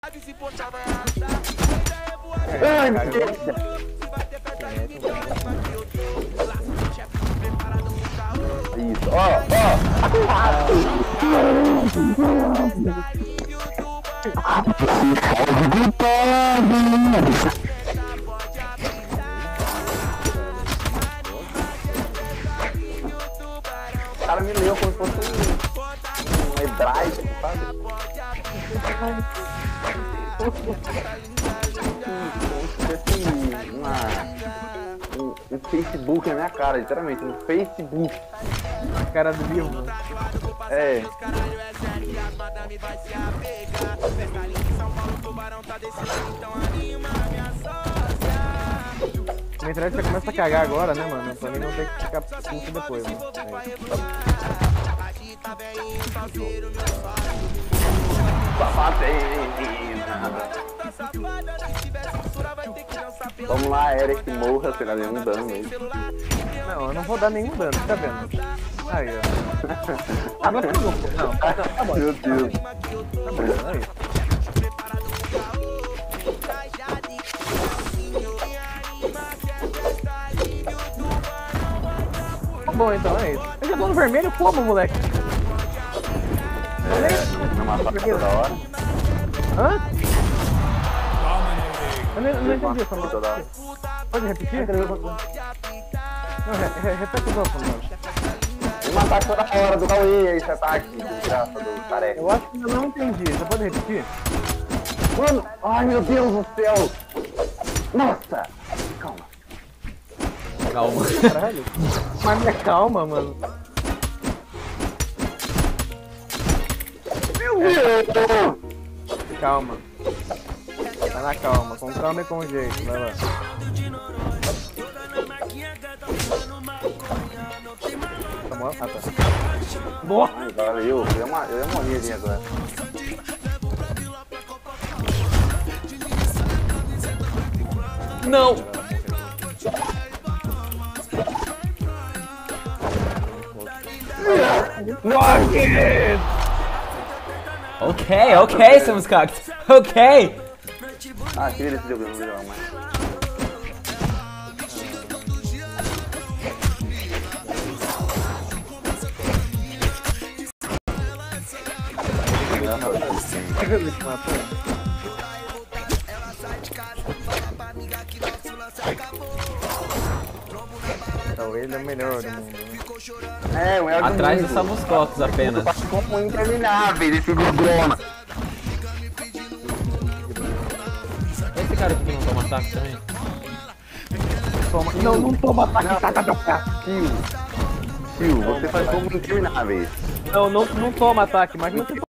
Ai, meu Deus. Isso, ó. O cara me leu como se fosse um hebraico, sabe? Um Facebook na minha cara, literalmente, um Facebook. A cara do livro. É. Na internet já começa a cagar agora, né, mano? Pra mim não ter que ficar puto depois, mano. Vamos lá, Eric, morra, sem dar nenhum dano nele. Não, eu não vou dar nenhum dano, tá vendo? Aí, ó. Agora pegou, pô. Não, tá bom. Meu Deus. Tá bom, aí. Tá bom, então, é isso. Eu já tô no vermelho como, moleque? Não matar toda hora. Hã? Eu não entendi essa música. Toda hora. Pode repetir? Não, repete o novo, mano. Me matar toda hora do Cauê, esse ataque, desgraça do careca. Eu acho que eu não entendi. Você pode repetir? Mano, ai meu Deus do céu. Nossa. Calma. Calma. Caralho. Mas me calma, mano. Meu Deus. Calma. Tá na calma. Com calma e com jeito. Vai lá. Ah, tá. Boa! Agora eu ia morrer ali agora. Não! Ok, somos cactos. Ok! Ah, tira esse jogo, eu não vou jogar mais. Então ele é o melhor do mundo. É, o melhor do Atrás mundo. dos Samuscocos apenas. Como interminável esse grona. Esse cara aqui não toma ataque também? Toma. Não toma ataque. Tio, você faz como intermináveis. Não toma ataque, mas não